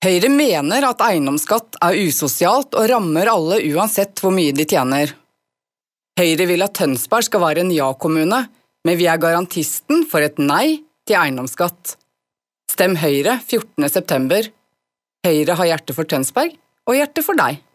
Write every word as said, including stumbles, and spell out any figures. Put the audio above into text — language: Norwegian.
Høyre mener at eiendomsskatt er usosialt og rammer alle uansett hvor mye de tjener. Høyre vil at Tønsberg skal være en ja-kommune, men vi er garantisten for et nei til eiendomsskatt. Stem Høyre fjortende september. Høyre har hjerte for Tønsberg og hjerte for deg.